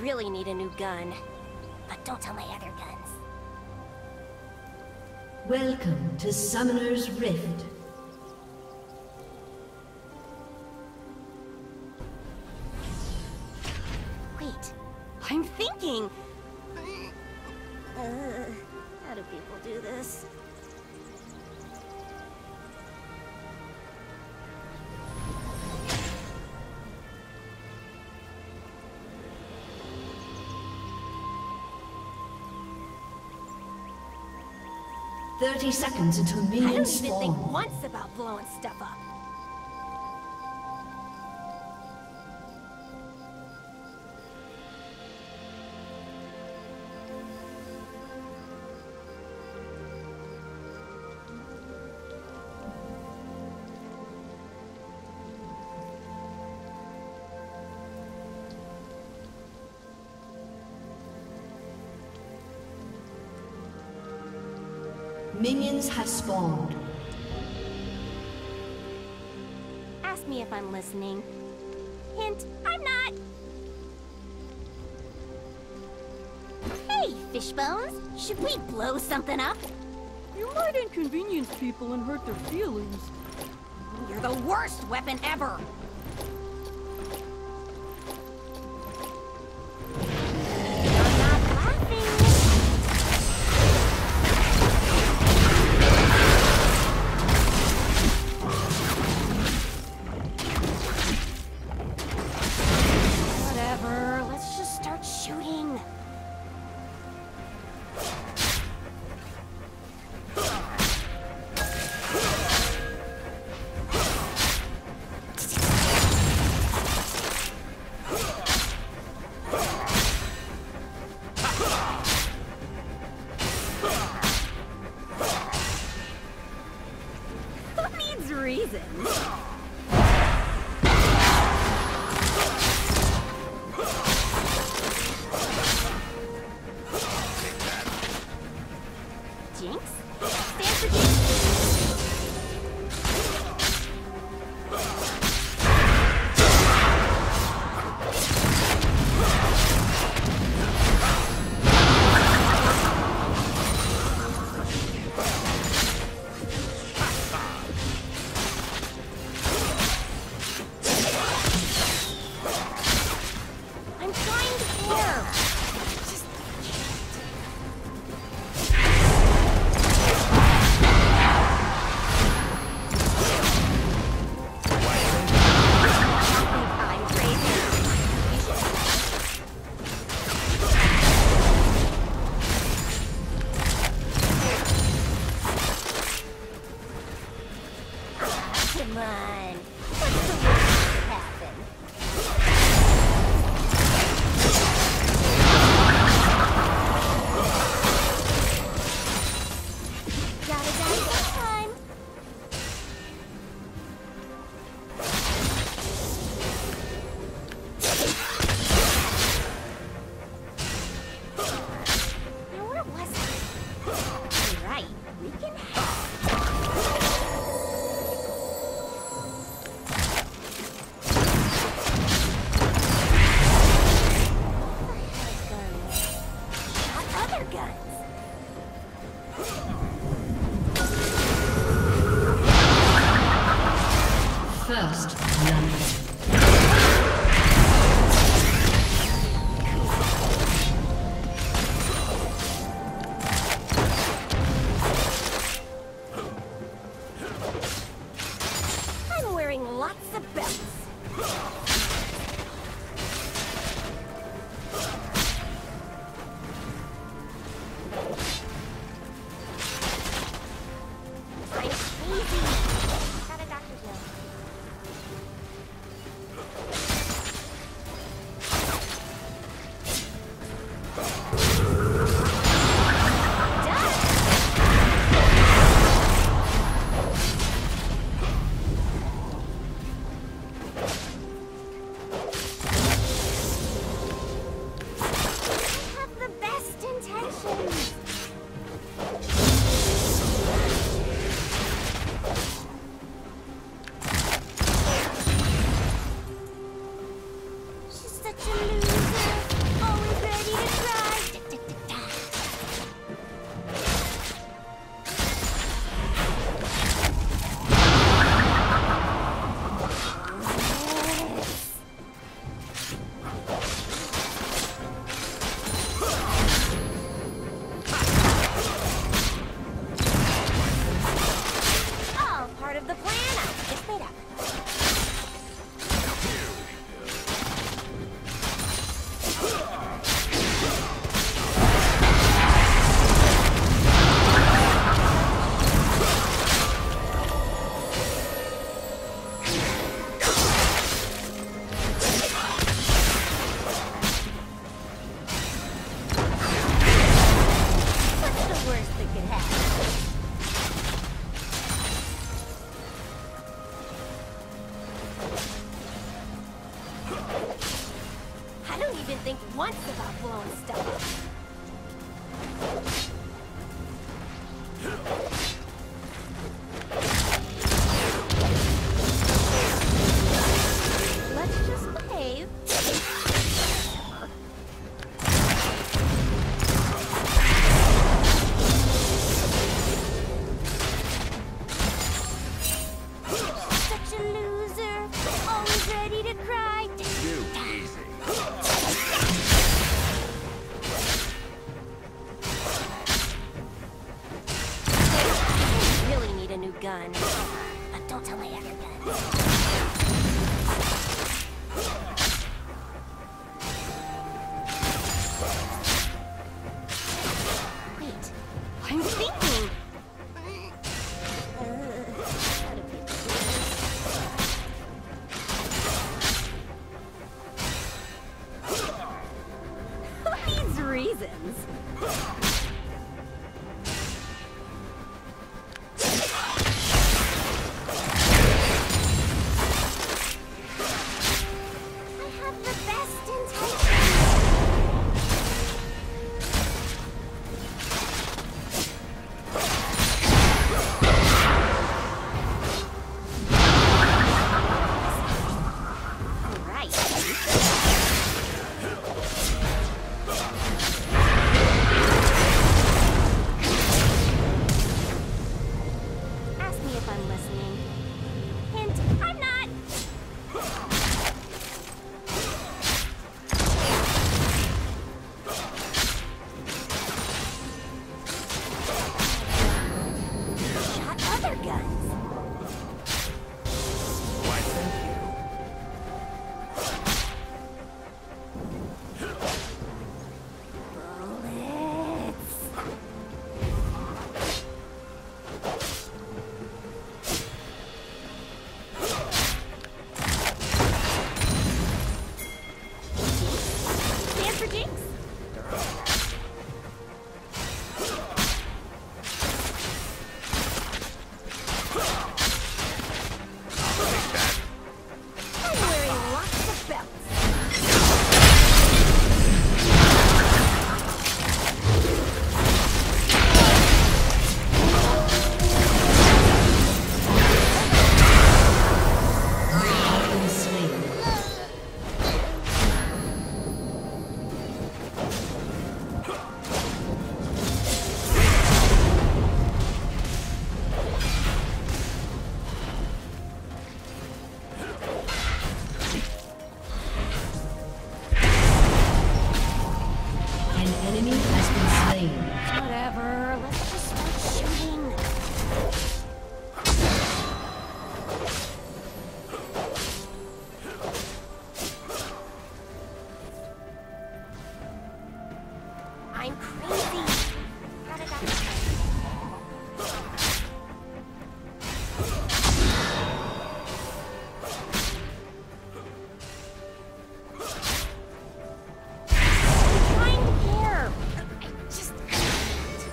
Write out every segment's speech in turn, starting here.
really need a new gun. But don't tell my other guns. Welcome to Summoner's Rift. Wait, I'm thinking! How do people do this? "30 seconds until minions I don't even think spawn." once about blowing stuff up. Minions have spawned. Ask me if I'm listening. Hint, I'm not. Hey, Fishbones! Should we blow something up? You might inconvenience people and hurt their feelings. You're the worst weapon ever! I'm not laughing. Whatever, let's just start shooting. I don't even think once about blowing stuff up. Let's just behave. Such a loser, always ready to cry. Too easy. I really need a new gun. But don't tell my other guns. Wait, I'm thinking. How do people do this? Who needs reasons? I have the best intentions. Right. Ask me if I'm listening. Hint, I'm not. Shot other guns. Why, thank you. Bullets. Stand for Jinx. Take that. I'm wearing lots of belts. Been slain. An enemy has been slain. Whatever, let's just start shooting. I'm crazy. I'm trying to care. I just can't.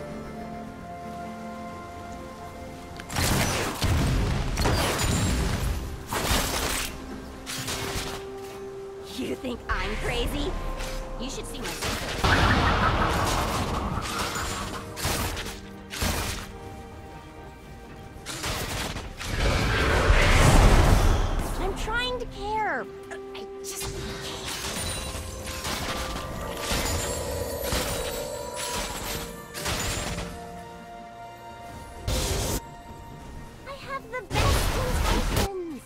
You think I'm crazy? You should see my sister. I'm trying to care. I just can't. I have the best intentions.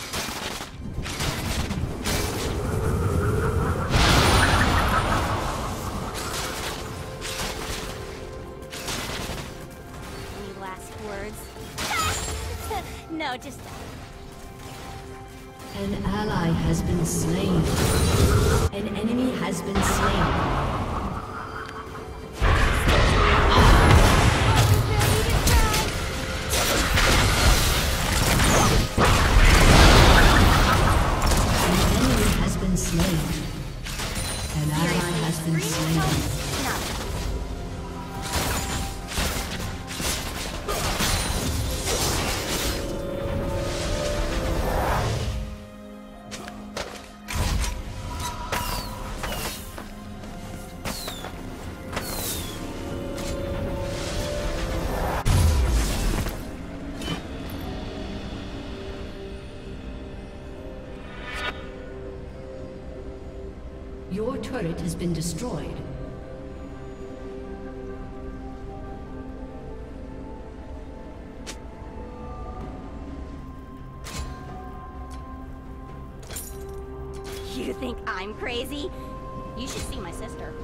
Any last words? No, just An ally has been slain. An enemy has been slain. An enemy has been slain. An ally has been slain. Your turret has been destroyed. You think I'm crazy? You should see my sister.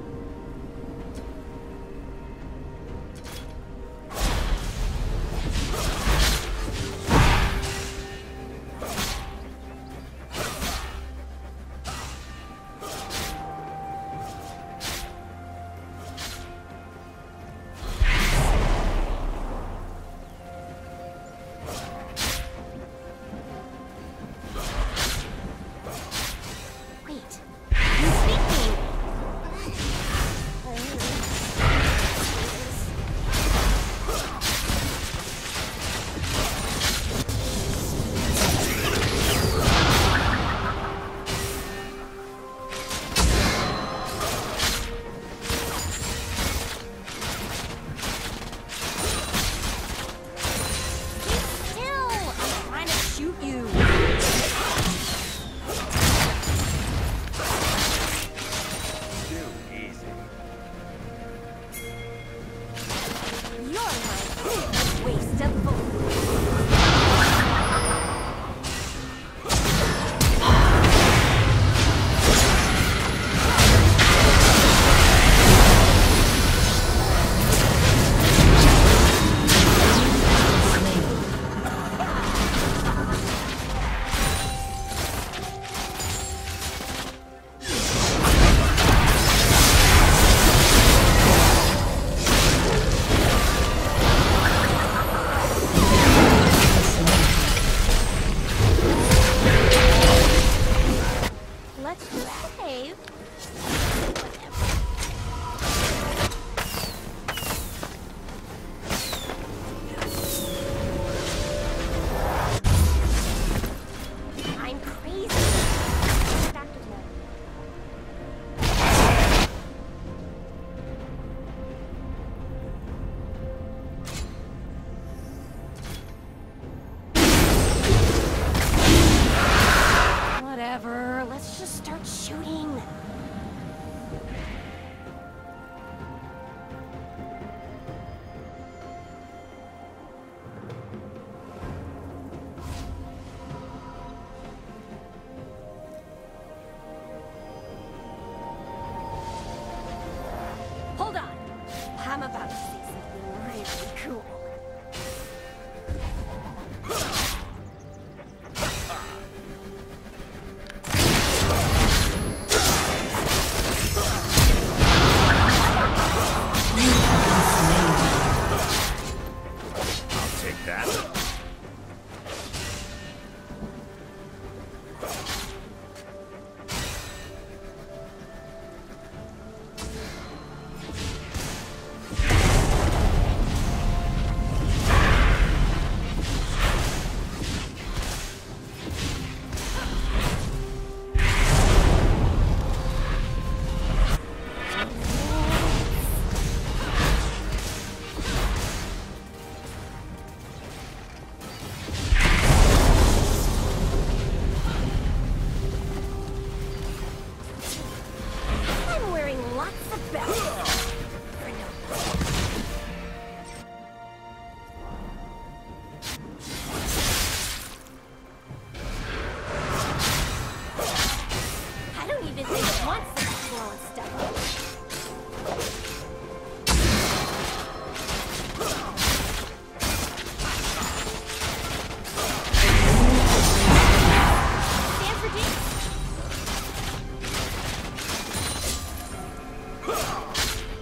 I'm about to say something really cool. I'll take that. I'm wearing lots of belts. I don't even think it wants such small and stuff. Stand for Jinx.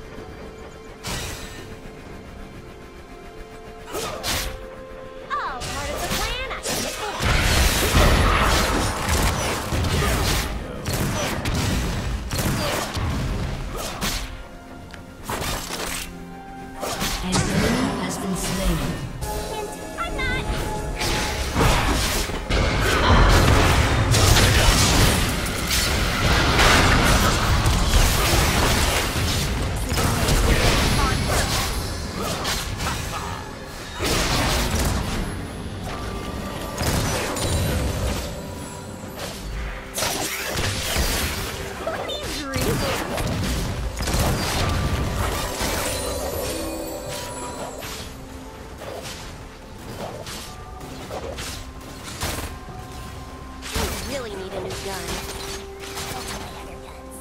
I really need a new gun. I'll try my other guns.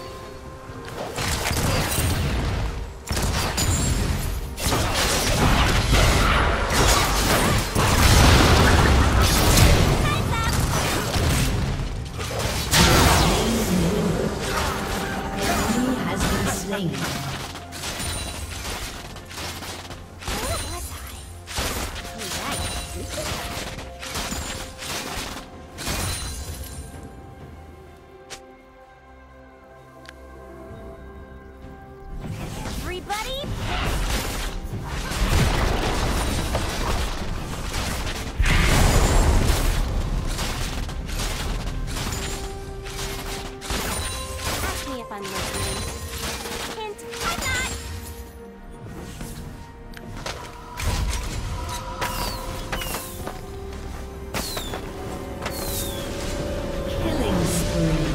Enemy has been slain. Where was I? Oh, right. Everybody, ask me if I'm listening. Hint, I'm not. Killing spree.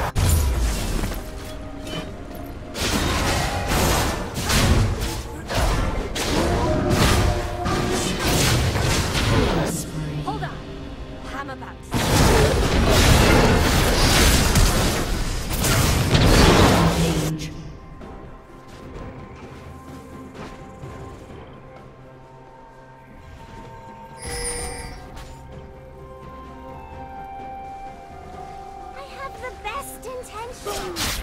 Killing spree. Hold on. I'm about to. Engage. I have the best intentions.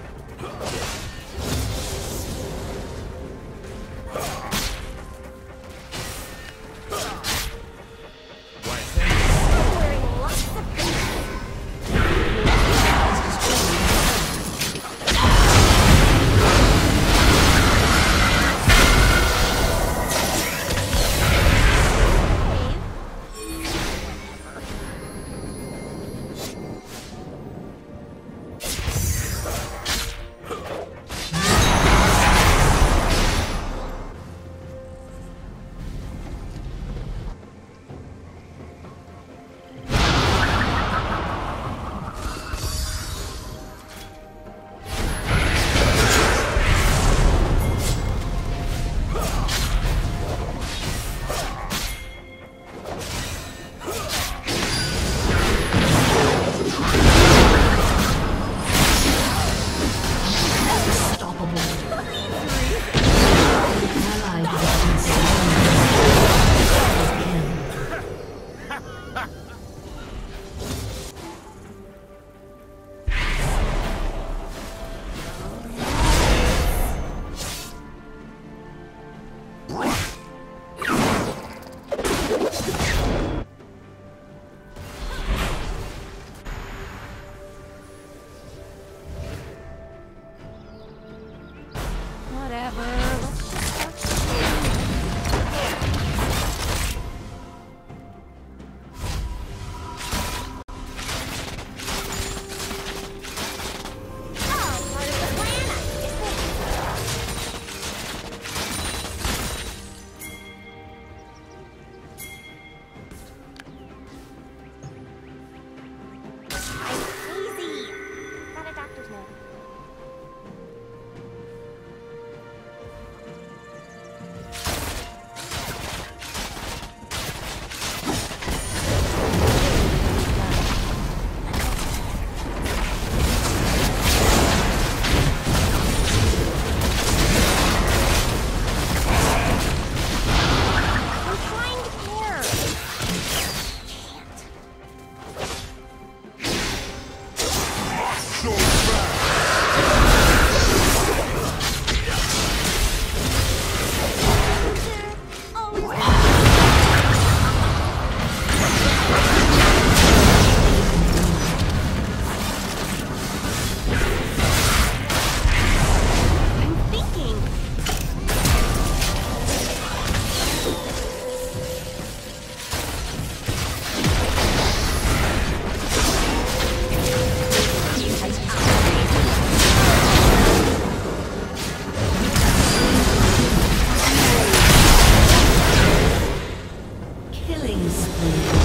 Why, thank you. I'm wearing lots of things. Unstoppable. Ally has been slain. Kill. Whatever. Let's just Oh, part of the plan. I'm crazy. Got a doctor's note. I'm trying to care. Can't. Always. I'm thinking. Killing spree.